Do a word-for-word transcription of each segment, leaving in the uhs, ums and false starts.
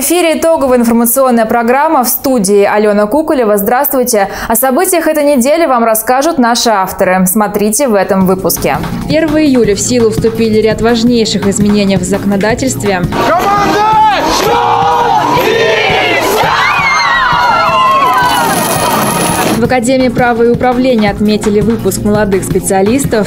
эфире итоговая информационная программа, в студии Алена Кукулева. Здравствуйте. О событиях этой недели вам расскажут наши авторы. Смотрите в этом выпуске. первого июля в силу вступили ряд важнейших изменений в законодательстве. Команда! В Академии права и управления отметили выпуск молодых специалистов.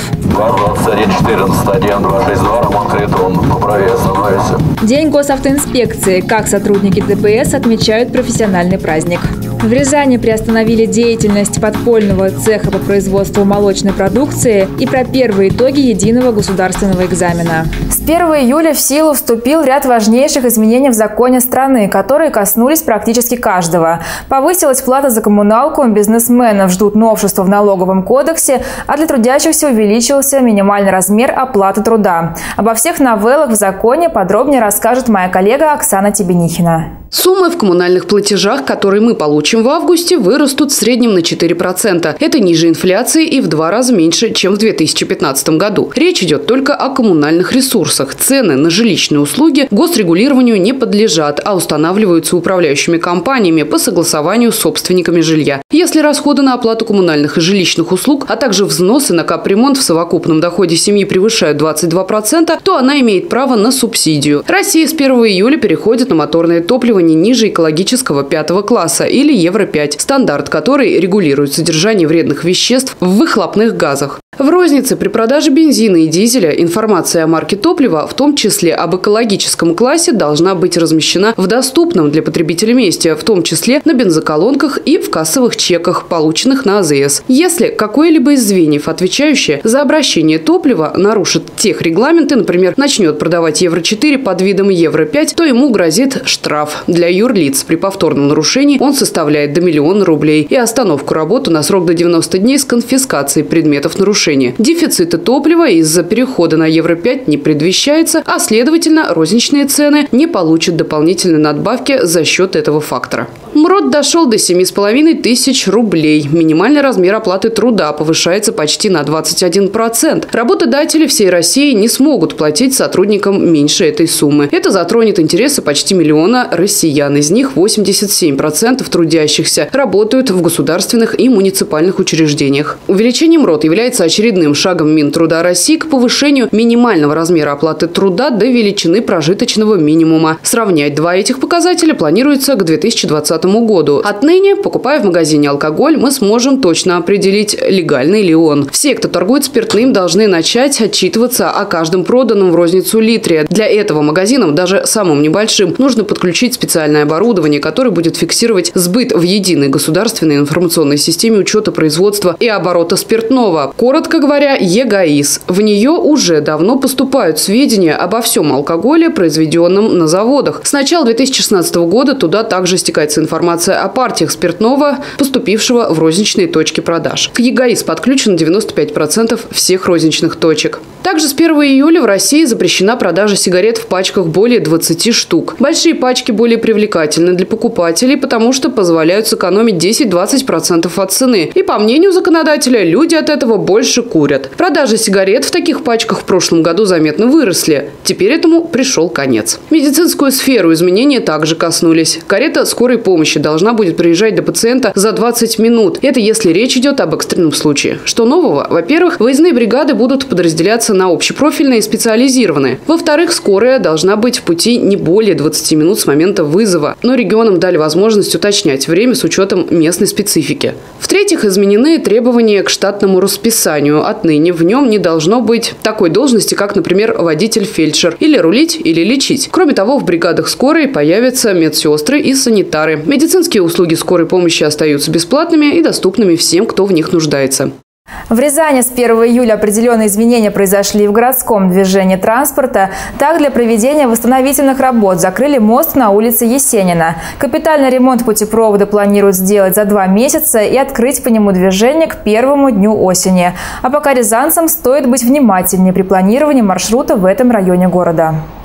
День госавтоинспекции. Как сотрудники ДПС отмечают профессиональный праздник. В Рязани приостановили деятельность подпольного цеха по производству молочной продукции и про первые итоги единого государственного экзамена. С первого июля в силу вступил ряд важнейших изменений в законе страны, которые коснулись практически каждого. Повысилась плата за коммуналку, бизнесменов ждут новшества в налоговом кодексе, а для трудящихся увеличился минимальный размер оплаты труда. Обо всех новеллах в законе подробнее расскажет моя коллега Оксана Тебенихина. Суммы в коммунальных платежах, которые мы получим в августе, вырастут в среднем на четыре процента. Это ниже инфляции и в два раза меньше, чем в две тысячи пятнадцатом году. Речь идет только о коммунальных ресурсах. Цены на жилищные услуги госрегулированию не подлежат, а устанавливаются управляющими компаниями по согласованию с собственниками жилья. Если расходы на оплату коммунальных и жилищных услуг, а также взносы на капремонт в совокупном доходе семьи превышают двадцать два процента, то она имеет право на субсидию. Россия с первого июля переходит на моторное топливо не ниже экологического пятого класса или евро пять, стандарт, который регулирует содержание вредных веществ в выхлопных газах. В рознице при продаже бензина и дизеля информация о марке топлива, в том числе об экологическом классе, должна быть размещена в доступном для потребителя месте, в том числе на бензоколонках и в кассовых чеках, полученных на АЗС. Если какое-либо из звеньев, отвечающее за обращение топлива, нарушит техрегламенты, например, начнет продавать евро четыре под видом евро пять, то ему грозит штраф. Для юрлиц при повторном нарушении он составляет до миллиона рублей и остановку работы на срок до девяноста дней с конфискацией предметов нарушения. Дефицита топлива из-за перехода на евро пять не предвещается, а следовательно розничные цены не получат дополнительной надбавки за счет этого фактора. МРОТ дошел до семи с половиной тысяч рублей. Минимальный размер оплаты труда повышается почти на двадцать один процент. Работодатели всей России не смогут платить сотрудникам меньше этой суммы. Это затронет интересы почти миллиона россиян. Из них восемьдесят семь процентов трудящихся работают в государственных и муниципальных учреждениях. Увеличение МРОТ является очередным шагом Минтруда России к повышению минимального размера оплаты труда до величины прожиточного минимума. Сравнять два этих показателя планируется к две тысячи двадцатому году. Отныне, покупая в магазине алкоголь, мы сможем точно определить, легальный ли он. Все, кто торгует спиртным, должны начать отчитываться о каждом проданном в розницу литре. Для этого магазинам, даже самым небольшим, нужно подключить специальное оборудование, которое будет фиксировать сбыт в единой государственной информационной системе учета производства и оборота спиртного. Коротко говоря, ЕГАИС. В нее уже давно поступают сведения обо всем алкоголе, произведенном на заводах. С начала две тысячи шестнадцатого года туда также стекается информация о партиях спиртного, поступившего в розничные точки продаж. К ЕГАИС подключено девяносто пять процентов всех розничных точек. Также с первого июля в России запрещена продажа сигарет в пачках более двадцати штук. Большие пачки более привлекательны для покупателей, потому что позволяют сэкономить десять-двадцать процентов от цены. И по мнению законодателя, люди от этого больше курят. Продажи сигарет в таких пачках в прошлом году заметно выросли. Теперь этому пришел конец. Медицинскую сферу изменения также коснулись. Карета скорой помощи должна будет приезжать до пациента за двадцать минут. Это если речь идет об экстренном случае. Что нового? Во-первых, выездные бригады будут подразделяться на общепрофильные и специализированные. Во-вторых, скорая должна быть в пути не более двадцати минут с момента вызова. Но регионам дали возможность уточнять время с учетом местной специфики. В-третьих, изменены требования к штатному расписанию. Отныне в нем не должно быть такой должности, как, например, водитель-фельдшер. Или рулить, или лечить. Кроме того, в бригадах скорой появятся медсестры и санитары. Медицинские услуги скорой помощи остаются бесплатными и доступными всем, кто в них нуждается. В Рязани с первого июля определенные изменения произошли в городском движении транспорта. Так, для проведения восстановительных работ закрыли мост на улице Есенина. Капитальный ремонт путепровода планируют сделать за два месяца и открыть по нему движение к первому дню осени. А пока рязанцам стоит быть внимательнее при планировании маршрута в этом районе города.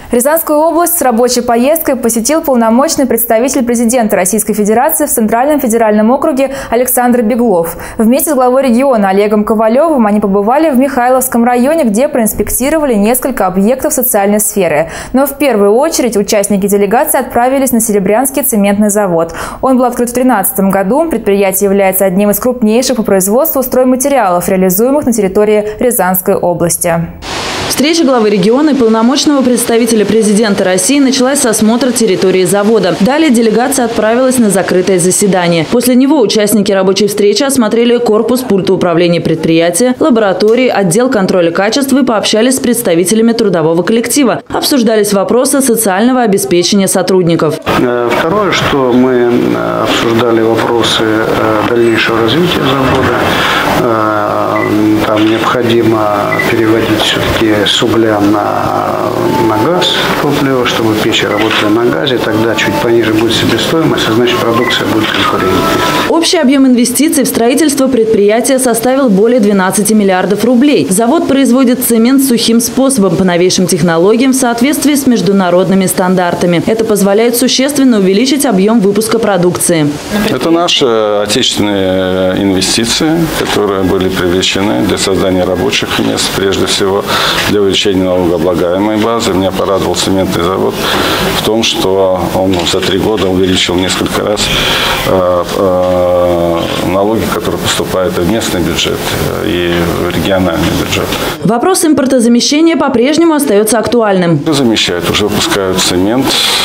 Рязанскую область с рабочей поездкой посетил полномочный представитель президента Российской Федерации в Центральном федеральном округе Александр Беглов. Вместе с главой региона Олегом Ковалевым они побывали в Михайловском районе, где проинспектировали несколько объектов социальной сферы. Но в первую очередь участники делегации отправились на Серебрянский цементный завод. Он был открыт в две тысячи тринадцатом году. Предприятие является одним из крупнейших по производству стройматериалов, реализуемых на территории Рязанской области. Встреча главы региона и полномочного представителя президента России началась с осмотра территории завода. Далее делегация отправилась на закрытое заседание. После него участники рабочей встречи осмотрели корпус пульта управления предприятия, лаборатории, отдел контроля качества и пообщались с представителями трудового коллектива. Обсуждались вопросы социального обеспечения сотрудников. Второе, что мы обсуждали вопросы дальнейшего развития завода. Там необходимо переводить все-таки с угля на, на газ топливо, чтобы печи работали на газе, тогда чуть пониже будет себестоимость, а значит продукция будет конкурентной. Общий объем инвестиций в строительство предприятия составил более двенадцати миллиардов рублей. Завод производит цемент сухим способом по новейшим технологиям в соответствии с международными стандартами. Это позволяет существенно увеличить объем выпуска продукции. Это наши отечественные инвестиции, которые были привлечены для создания рабочих мест, прежде всего для увеличения налогооблагаемой базы. Меня порадовал цементный завод в том, что он за три года увеличил несколько раз э, э, налоги, которые поступают в местный бюджет и в региональный бюджет. Вопрос импортозамещения по-прежнему остается актуальным. Замещают, уже выпускают цемент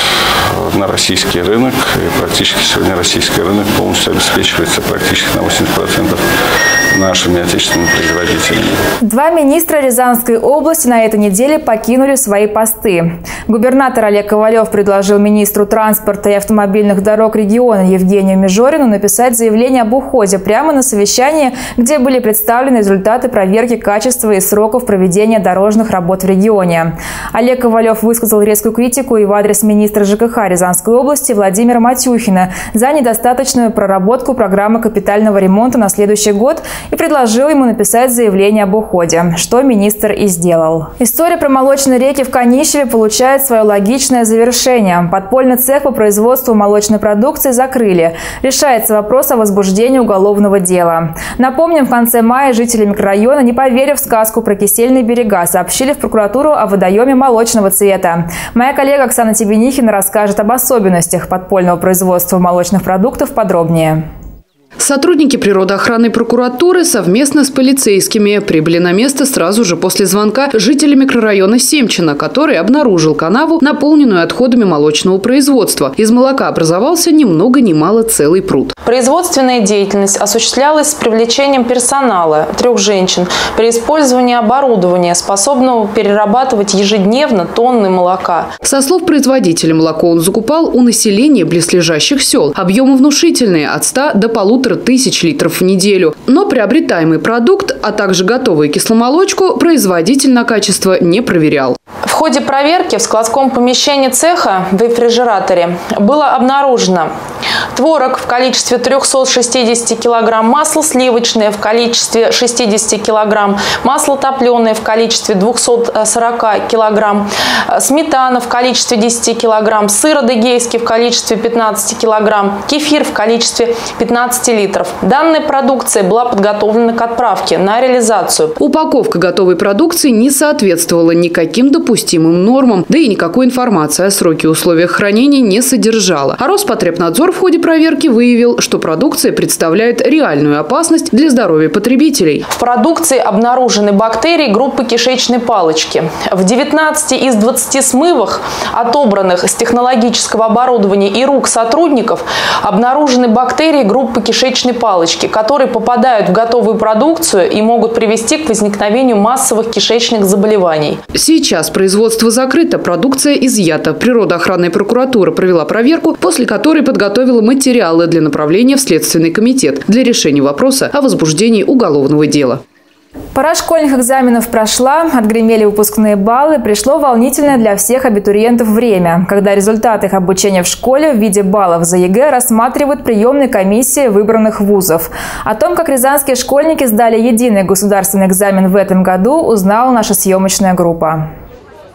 на российский рынок. И практически сегодня российский рынок полностью обеспечивается практически на восемьдесят процентов нашими отечественными производителями. Два министра Рязанской области на этой неделе покинули свои посты. Губернатор Олег Ковалев предложил министру транспорта и автомобильных дорог региона Евгению Мижорину написать заявление об уходе прямо на совещании, где были представлены результаты проверки качества и сроков проведения дорожных работ в регионе. Олег Ковалев высказал резкую критику и в адрес министра ЖКХ Рязанской области Владимира Матюхина за недостаточную проработку программы капитального ремонта на следующий год и предложил ему написать заявление об уходе, что министр и сделал. История про молочные реки в Канищеве получает свое логичное завершение. Подпольный цех по производству молочной продукции закрыли. Решается вопрос о возбуждении уголовного дела. Напомним, в конце мая жители микрорайона, не поверив в сказку про кисельные берега, сообщили в прокуратуру о водоеме молочного цвета. Моя коллега Оксана Тебенихина расскажет об особенностях подпольного производства молочных продуктов подробнее. Сотрудники природоохранной прокуратуры совместно с полицейскими прибыли на место сразу же после звонка жителя микрорайона Семчино, который обнаружил канаву, наполненную отходами молочного производства. Из молока образовался ни много ни мало целый пруд. Производственная деятельность осуществлялась с привлечением персонала, трех женщин, при использовании оборудования, способного перерабатывать ежедневно тонны молока. Со слов производителя, молоко он закупал у населения близлежащих сел. Объемы внушительные – от ста до полутора тысяч литров в неделю. Но приобретаемый продукт, а также готовую кисломолочку производитель на качество не проверял. В ходе проверки в складском помещении цеха в рефрижераторе было обнаружено творог в количестве трёхсот шестидесяти килограмм, масло сливочное в количестве шестидесяти килограмм, масло топленое в количестве двухсот сорока килограмм, сметана в количестве десяти килограмм, сыр адыгейский в количестве пятнадцати килограмм, кефир в количестве пятнадцати литров. Данная продукция была подготовлена к отправке на реализацию. Упаковка готовой продукции не соответствовала никаким допустимым нормам, да и никакой информации о сроке и условиях хранения не содержала. А Роспотребнадзор в ходе проверки выявил, что продукция представляет реальную опасность для здоровья потребителей. В продукции обнаружены бактерии группы кишечной палочки. В девятнадцати из двадцати смывах, отобранных с технологического оборудования и рук сотрудников, обнаружены бактерии группы кишечной палочки, которые попадают в готовую продукцию и могут привести к возникновению массовых кишечных заболеваний. Сейчас производство закрыто, продукция изъята. Природоохранная прокуратура провела проверку, после которой подготовила материалы для направления в Следственный комитет для решения вопроса о возбуждении уголовного дела. Пора школьных экзаменов прошла, отгремели выпускные баллы, пришло волнительное для всех абитуриентов время, когда результаты их обучения в школе в виде баллов за ЕГЭ рассматривают приемные комиссии выбранных вузов. О том, как рязанские школьники сдали единый государственный экзамен в этом году, узнала наша съемочная группа.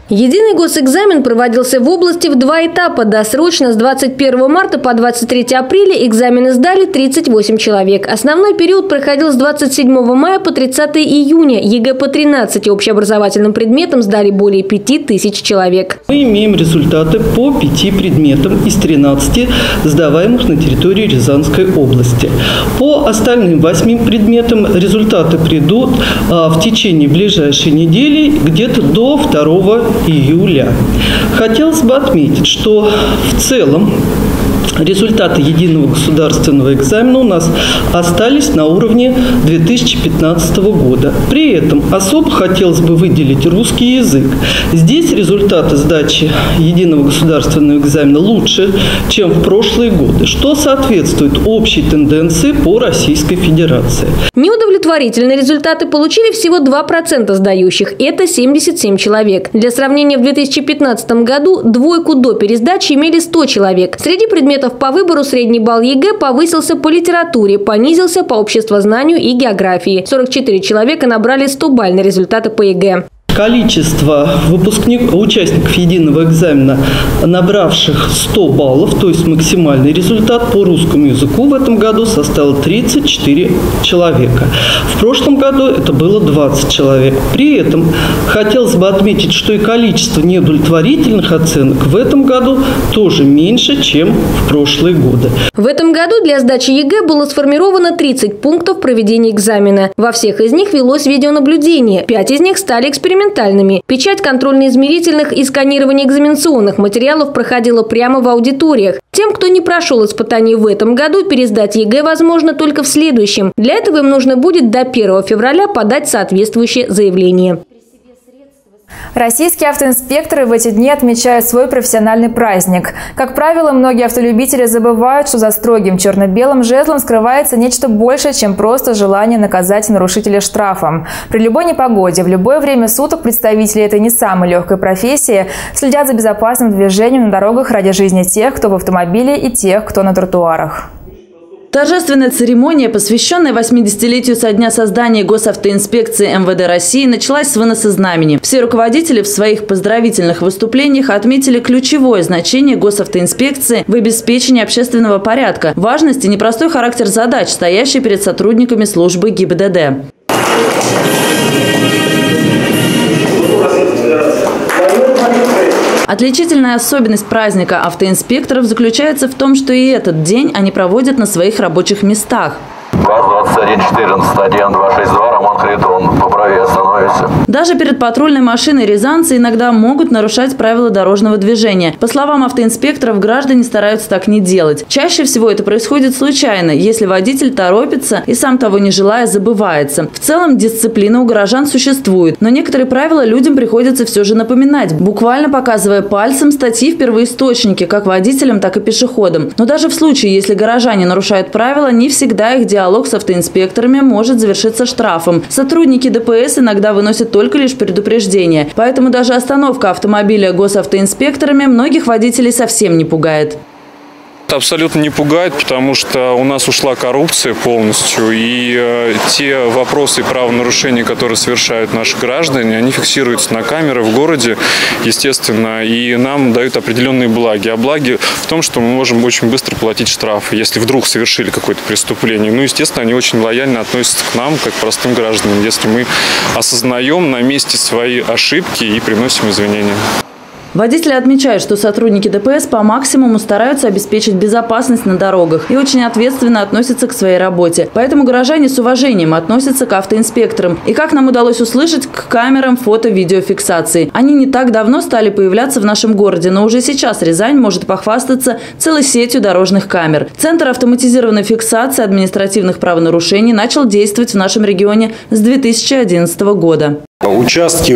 Единый госэкзамен проводился в области в два этапа. Досрочно с двадцать первого марта по двадцать третье апреля экзамены сдали тридцать восемь человек. Основной период проходил с двадцать седьмого мая по тридцатое июня. ЕГЭ по тринадцати общеобразовательным предметам сдали более пяти тысяч человек. Мы имеем результаты по пяти предметам из тринадцати, сдаваемых на территории Рязанской области. По остальным восьми предметам результаты придут в течение ближайшей недели, где-то до второго июля. Хотелось бы отметить, что в целом результаты единого государственного экзамена у нас остались на уровне две тысячи пятнадцатого года. При этом особо хотелось бы выделить русский язык. Здесь результаты сдачи единого государственного экзамена лучше, чем в прошлые годы, что соответствует общей тенденции по Российской Федерации. Неудовлетворительные результаты получили всего два процента сдающих. Это семьдесят семь человек. Для сравнения, в две тысячи пятнадцатом году двойку до пересдачи имели сто человек. Среди предметов по выбору средний балл ЕГЭ повысился по литературе, понизился по обществознанию и географии. сорок четыре человека набрали сто-бальные результаты по ЕГЭ. Количество выпускников, участников единого экзамена, набравших сто баллов, то есть максимальный результат по русскому языку в этом году составил тридцать четыре человека. В прошлом году это было двадцать человек. При этом хотелось бы отметить, что и количество неудовлетворительных оценок в этом году тоже меньше, чем в прошлые годы. В этом году для сдачи ЕГЭ было сформировано тридцать пунктов проведения экзамена. Во всех из них велось видеонаблюдение. пять из них стали экспериментальными. Печать контрольно-измерительных и сканирование экзаменационных материалов проходило прямо в аудиториях. Тем, кто не прошел испытаний в этом году, пересдать ЕГЭ возможно только в следующем. Для этого им нужно будет до первого февраля подать соответствующее заявление. Российские автоинспекторы в эти дни отмечают свой профессиональный праздник. Как правило, многие автолюбители забывают, что за строгим черно-белым жезлом скрывается нечто большее, чем просто желание наказать нарушителя штрафом. При любой непогоде, в любое время суток представители этой не самой легкой профессии следят за безопасным движением на дорогах ради жизни тех, кто в автомобиле, и тех, кто на тротуарах. Торжественная церемония, посвященная восьмидесятилетию со дня создания Госавтоинспекции эм вэ дэ России, началась с выноса знамени. Все руководители в своих поздравительных выступлениях отметили ключевое значение Госавтоинспекции в обеспечении общественного порядка, важность и непростой характер задач, стоящий перед сотрудниками службы гэ и бэ дэ дэ. Отличительная особенность праздника автоинспекторов заключается в том, что и этот день они проводят на своих рабочих местах. ГАЗ двадцать один четырнадцать один два шесть два, Роман Харитон, по правее остановится. Даже перед патрульной машиной рязанцы иногда могут нарушать правила дорожного движения. По словам автоинспекторов, граждане стараются так не делать. Чаще всего это происходит случайно, если водитель торопится и сам того не желая забывается. В целом дисциплина у горожан существует, но некоторые правила людям приходится все же напоминать, буквально показывая пальцем статьи в первоисточнике, как водителям, так и пешеходам. Но даже в случае, если горожане нарушают правила, не всегда их диалог с автоинспекторами может завершиться штрафом. Сотрудники дэ пэ эс иногда выносят только лишь предупреждение. Поэтому даже остановка автомобиля госавтоинспекторами многих водителей совсем не пугает. Абсолютно не пугает, потому что у нас ушла коррупция полностью, и э, те вопросы и правонарушения, которые совершают наши граждане, они фиксируются на камеры в городе, естественно, и нам дают определенные благи. А благи в том, что мы можем очень быстро платить штрафы, если вдруг совершили какое-то преступление. Ну, естественно, они очень лояльно относятся к нам, как к простым гражданам, если мы осознаем на месте свои ошибки и приносим извинения. Водители отмечают, что сотрудники дэ пэ эс по максимуму стараются обеспечить безопасность на дорогах и очень ответственно относятся к своей работе. Поэтому горожане с уважением относятся к автоинспекторам. И, как нам удалось услышать, к камерам фото-видеофиксации. Они не так давно стали появляться в нашем городе, но уже сейчас Рязань может похвастаться целой сетью дорожных камер. Центр автоматизированной фиксации административных правонарушений начал действовать в нашем регионе с две тысячи одиннадцатого года. Участки,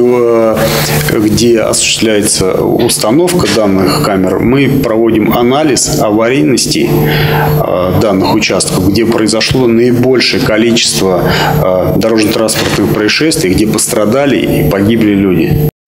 где осуществляется установка данных камер, мы проводим анализ аварийности данных участков, где произошло наибольшее количество дорожно-транспортных происшествий, где пострадали и погибли люди.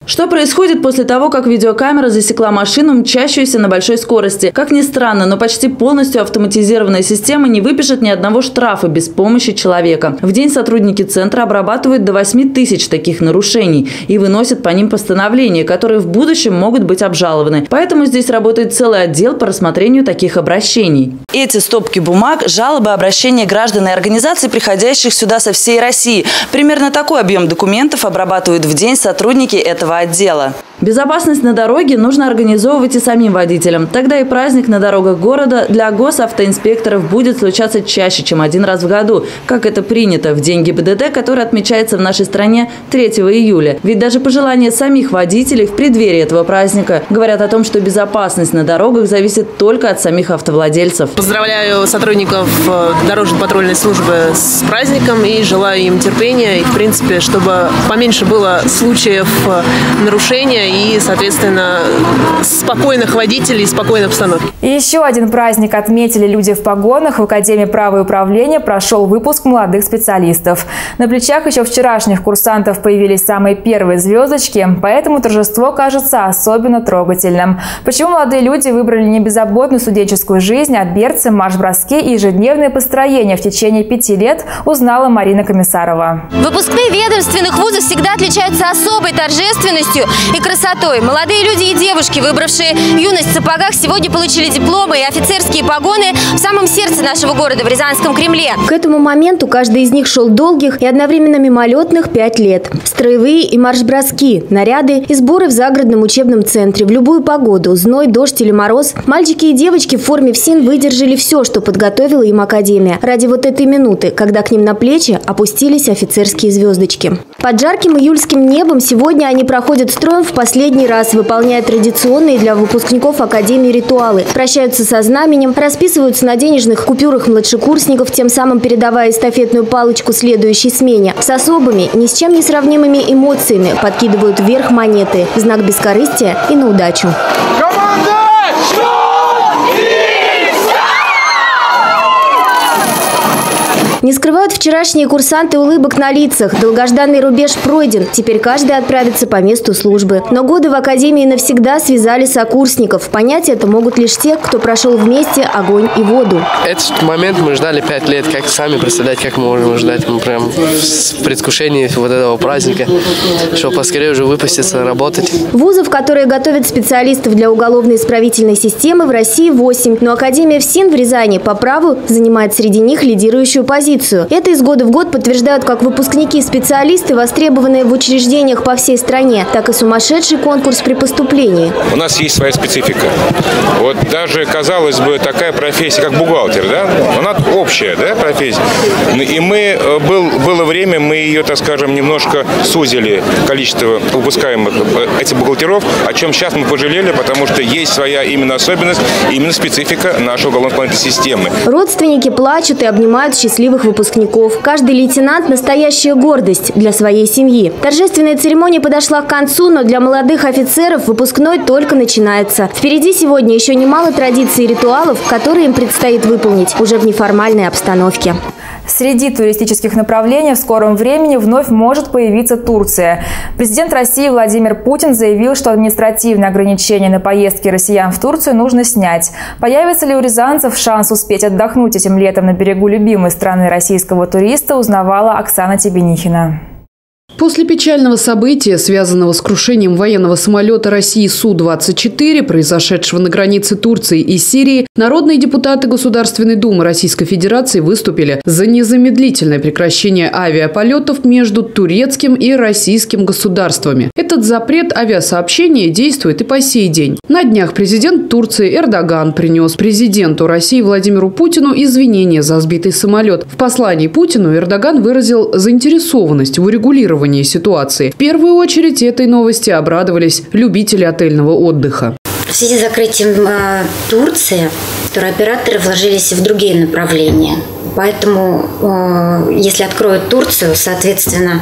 Что происходит после того, как видеокамера засекла машину, мчащуюся на большой скорости? Как ни странно, но почти полностью автоматизированная система не выпишет ни одного штрафа без помощи человека. В день сотрудники центра обрабатывают до восьми тысяч таких нарушений и выносят по ним постановления, которые в будущем могут быть обжалованы. Поэтому здесь работает целый отдел по рассмотрению таких обращений. Эти стопки бумаг – жалобы, обращения граждан и организаций, приходящих сюда со всей России. Примерно такой объем документов обрабатывают в день сотрудники этого отдела. Безопасность на дороге нужно организовывать и самим водителям. Тогда и праздник на дорогах города для госавтоинспекторов будет случаться чаще, чем один раз в году, как это принято в день ГИБДД, который отмечается в нашей стране третьего июля. Ведь даже пожелания самих водителей в преддверии этого праздника говорят о том, что безопасность на дорогах зависит только от самих автовладельцев. Поздравляю сотрудников дорожно-патрульной службы с праздником и желаю им терпения и, в принципе, чтобы поменьше было случаев нарушения и, соответственно, спокойных водителей и спокойной обстановки. И еще один праздник отметили люди в погонах. В Академии права и управления прошел выпуск молодых специалистов. На плечах еще вчерашних курсантов появились самые первые звездочки, поэтому торжество кажется особенно трогательным. Почему молодые люди выбрали не беззаботную студенческую жизнь, а берцы, марш-броски и ежедневные построения в течение пяти лет, узнала Марина Комиссарова. Выпускные ведомственных вузов всегда отличаются особой торжественностью и красотой. Молодые люди и девушки, выбравшие юность в сапогах, сегодня получили дипломы и офицерские погоны в самом сердце нашего города, в Рязанском Кремле. К этому моменту каждый из них шел долгих и одновременно мимолетных пять лет. Строевые и марш-броски, наряды и сборы в загородном учебном центре в любую погоду, зной, дождь или мороз. Мальчики и девочки в форме ФСИН выдержали все, что подготовила им Академия, ради вот этой минуты, когда к ним на плечи опустились офицерские звездочки. Под жарким июльским небом сегодня они проходят строем в последний раз, выполняя традиционные для выпускников Академии ритуалы. Прощаются со знаменем, расписываются на денежных купюрах младшекурсников, тем самым передавая эстафетную палочку следующей смене. С особыми, ни с чем не сравнимыми эмоциями подкидывают вверх монеты в знак бескорыстия и на удачу. Не скрывают вчерашние курсанты улыбок на лицах. Долгожданный рубеж пройден. Теперь каждый отправится по месту службы. Но годы в Академии навсегда связали сокурсников. Понять это могут лишь те, кто прошел вместе огонь и воду. Этот момент мы ждали пять лет. Как сами представлять, как мы можем ждать. Мы прям в предвкушении вот этого праздника, чтобы поскорее уже выпуститься, работать. Вузов, которые готовят специалистов для уголовно-исправительной системы, в России восемь. Но Академия ФСИН в Рязани по праву занимает среди них лидирующую позицию. Это из года в год подтверждают как выпускники-специалисты, востребованные в учреждениях по всей стране, так и сумасшедший конкурс при поступлении. У нас есть своя специфика. Вот даже, казалось бы, такая профессия, как бухгалтер, да, она общая, да, профессия. И мы, был, было время, мы ее, так скажем, немножко сузили, количество выпускаемых этих бухгалтеров, о чем сейчас мы пожалели, потому что есть своя именно особенность, именно специфика нашей уголовно-исполнительной системы. Родственники плачут и обнимают счастливых выпускников. Каждый лейтенант – настоящая гордость для своей семьи. Торжественная церемония подошла к концу, но для молодых офицеров выпускной только начинается. Впереди сегодня еще немало традиций и ритуалов, которые им предстоит выполнить уже в неформальной обстановке. Среди туристических направлений в скором времени вновь может появиться Турция. Президент России Владимир Путин заявил, что административные ограничения на поездки россиян в Турцию нужно снять. Появится ли у рязанцев шанс успеть отдохнуть этим летом на берегу любимой страны российского туриста, узнавала Оксана Тебенихина. После печального события, связанного с крушением военного самолета России Су двадцать четыре, произошедшего на границе Турции и Сирии, народные депутаты Государственной Думы Российской Федерации выступили за незамедлительное прекращение авиаполетов между турецким и российским государствами. Этот запрет авиасообщения действует и по сей день. На днях президент Турции Эрдоган принес президенту России Владимиру Путину извинения за сбитый самолет. В послании Путину Эрдоган выразил заинтересованность в урегулировании ситуации. В первую очередь этой новости обрадовались любители отельного отдыха. В связи с закрытием э, Турции туроператоры вложились в другие направления. Поэтому, э, если откроют Турцию, соответственно,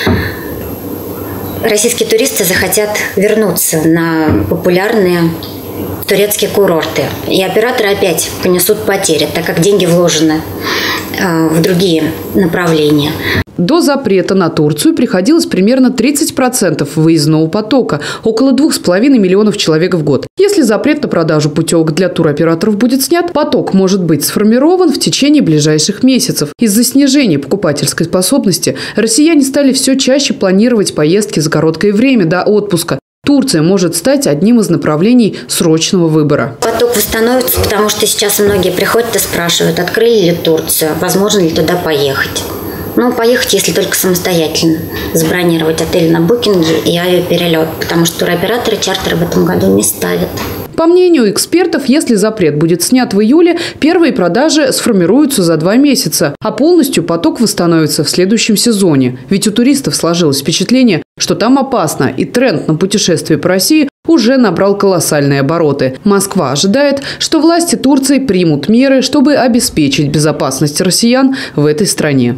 российские туристы захотят вернуться на популярные турецкие курорты. И операторы опять понесут потери, так как деньги вложены э, в другие направления. До запрета на Турцию приходилось примерно тридцать процентов выездного потока, около двух с половиной миллионов человек в год. Если запрет на продажу путевок для туроператоров будет снят, поток может быть сформирован в течение ближайших месяцев. Из-за снижения покупательской способности россияне стали все чаще планировать поездки за короткое время до отпуска. Турция может стать одним из направлений срочного выбора. Поток восстановится, потому что сейчас многие приходят и спрашивают, открыли ли Турцию, возможно ли туда поехать. Ну, поехать, если только самостоятельно. Забронировать отель на букинге и авиаперелет, потому что туроператоры чартеры в этом году не ставят. По мнению экспертов, если запрет будет снят в июле, первые продажи сформируются за два месяца, а полностью поток восстановится в следующем сезоне. Ведь у туристов сложилось впечатление, что там опасно, и тренд на путешествие по России уже набрал колоссальные обороты. Москва ожидает, что власти Турции примут меры, чтобы обеспечить безопасность россиян в этой стране.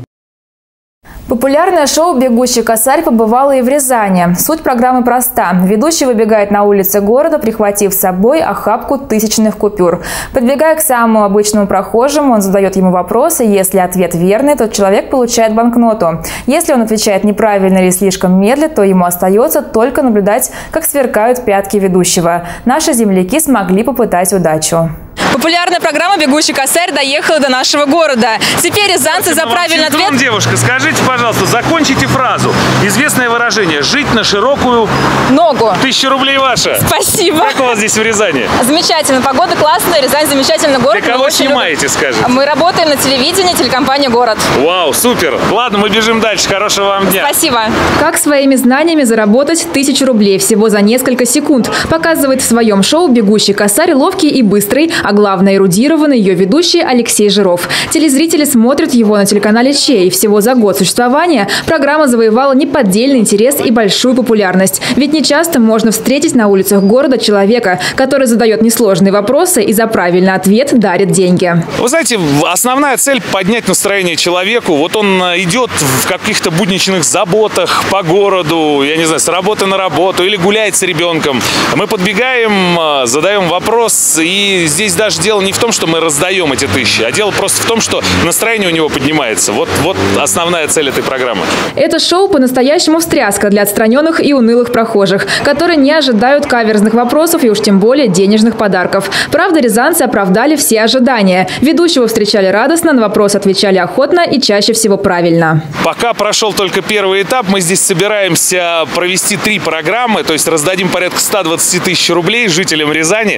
Популярное шоу «Бегущий косарь» побывало и в Рязани. Суть программы проста. Ведущий выбегает на улицы города, прихватив с собой охапку тысячных купюр. Подбегая к самому обычному прохожему, он задает ему вопросы. Если ответ верный, то человек получает банкноту. Если он отвечает неправильно или слишком медлит, то ему остается только наблюдать, как сверкают пятки ведущего. Наши земляки смогли попытать удачу. Популярная программа «Бегущий косарь» доехала до нашего города. Теперь рязанцы за правильный ответ... Девушка, скажите, пожалуйста, закончите фразу. Известное выражение «жить на широкую ногу». Тысяча рублей ваша. Спасибо. Как у вас здесь в Рязани? Замечательно. Погода классная, Рязань замечательный город. Для кого снимаете, скажите? Мы работаем на телевидении, телекомпания «Город». Вау, супер. Ладно, мы бежим дальше. Хорошего вам дня. Спасибо. Как своими знаниями заработать тысячу рублей всего за несколько секунд, показывает в своем шоу «Бегущий косарь» ловкий и быстрый, а главное эрудированный ее ведущий Алексей Жиров. Телезрители смотрят его на телеканале Че, и всего за год существования программа завоевала неподдельный интерес и большую популярность. Ведь нечасто можно встретить на улицах города человека, который задает несложные вопросы и за правильный ответ дарит деньги. Вы знаете, основная цель – поднять настроение человеку. Вот он идет в каких-то будничных заботах по городу, я не знаю, с работы на работу или гуляет с ребенком. Мы подбегаем, задаем вопрос, и здесь даже дело не в том, что мы раздаем эти тысячи, а дело просто в том, что настроение у него поднимается. Вот, вот основная цель этой программы. Это шоу по-настоящему встряска для отстраненных и унылых прохожих, которые не ожидают каверзных вопросов и уж тем более денежных подарков. Правда, рязанцы оправдали все ожидания. Ведущего встречали радостно, на вопрос отвечали охотно и чаще всего правильно. Пока прошел только первый этап, мы здесь собираемся провести три программы, то есть раздадим порядка ста двадцати тысяч рублей жителям Рязани.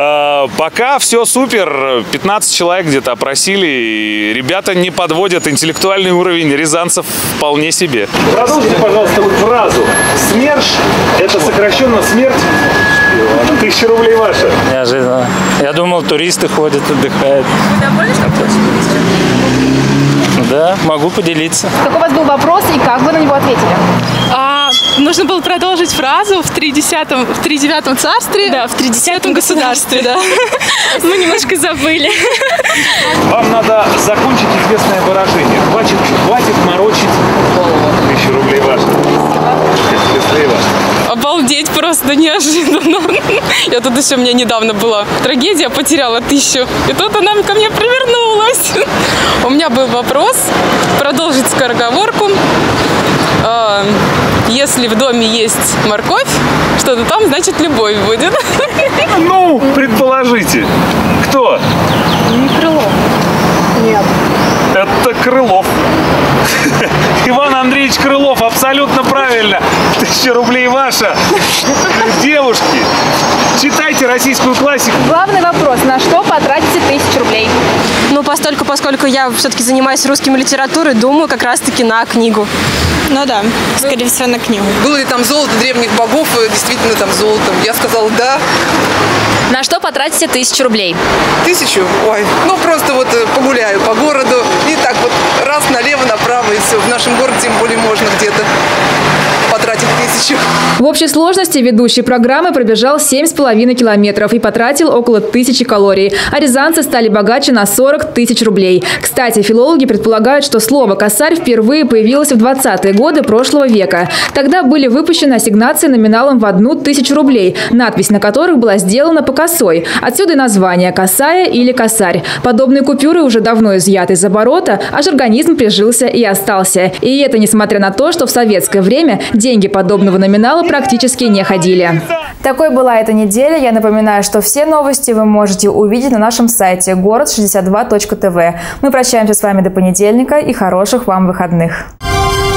Пока все супер, пятнадцать человек где-то опросили, и ребята не подводят, интеллектуальный уровень рязанцев вполне себе. Продолжите, пожалуйста, фразу. СМЕРШ – это сокращенно смерть. Тысяча рублей ваша. Неожиданно. Я думал, туристы ходят, отдыхают. Вы довольны, что получилось? Да, могу поделиться. Какой у вас был вопрос и как вы на него ответили? А, нужно было продолжить фразу в тридесятом, в тридевятом царстве. Да, в тридесятом государстве, да. Мы немножко забыли. Вам надо закончить известное выражение. Хватит, хватит морочить тысячу рублей ваша. Счастливо. Обалдеть, просто неожиданно. Я тут еще, у меня недавно была трагедия, потеряла тысячу. И тут она ко мне привернулась. У меня был вопрос, продолжить скороговорку. Если в доме есть морковь, что-то там, значит, любовь будет. Ну, предположите. Кто? Не Крылов. Нет. Это Крылов. Иван Андреевич Крылов, абсолютно правильно. Тысяча рублей ваша. Девушки, читайте российскую классику. Главный вопрос, на что потратите тысячу рублей? Ну, постольку, поскольку я все-таки занимаюсь русским литературой, думаю как раз-таки на книгу. Ну да, скорее всего, на книгу. Было ли там золото древних богов, действительно там золотом? Я сказала да. На что потратите тысячу рублей? Тысячу? Ой, ну просто вот погуляю по городу и так вот раз налево, направо и все. В нашем городе тем более можно где-то потратить тысячу. В общей сложности ведущий программы пробежал семь с половиной километров и потратил около тысячи калорий. А рязанцы стали богаче на сорок тысяч рублей. Кстати, филологи предполагают, что слово «косарь» впервые появилось в двадцатые годы прошлого века. Тогда были выпущены ассигнации номиналом в одну тысячу рублей, надпись на которых была сделана по косой. Отсюда и название «косая» или «косарь». Подобные купюры уже давно изъяты из оборота, а жаргонизм прижился и остался. И это несмотря на то, что в советское время деньги подобного номинала практически не ходили. Такой была эта неделя. Я напоминаю, что все новости вы можете увидеть на нашем сайте город шестьдесят два точка тв. Мы прощаемся с вами до понедельника и хороших вам выходных.